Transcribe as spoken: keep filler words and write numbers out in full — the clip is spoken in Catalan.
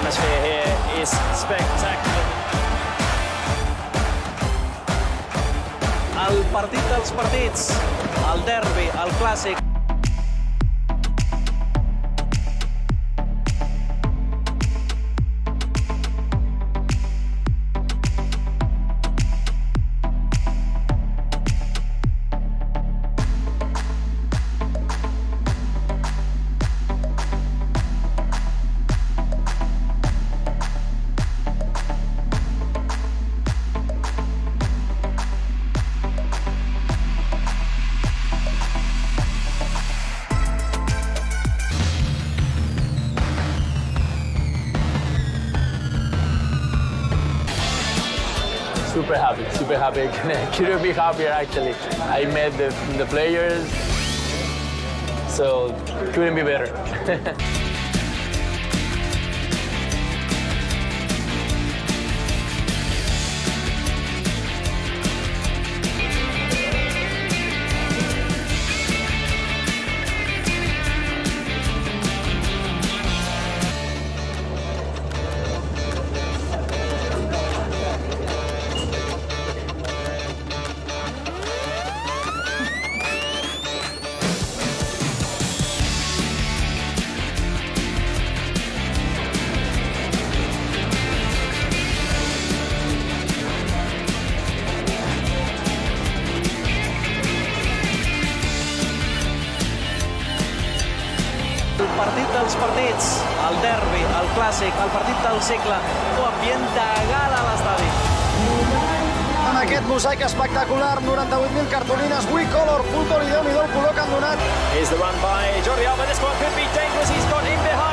atmosphere here is spectacular. El partit dels partits, el derbi, el clàssic. Super happy, super happy. Couldn't be happier actually. I met the, the players, so couldn't be better. El partit dels partits, el derbi, el clàssic, el partit del segle, un ambient de gala a l'estadi. En aquest mosaic espectacular, noranta-vuit mil cartolines, We Color Football, i Déu-n'hi-do el color que han donat. Here's the run by Jordi Alba. This one could be dangerous. He's got in behind.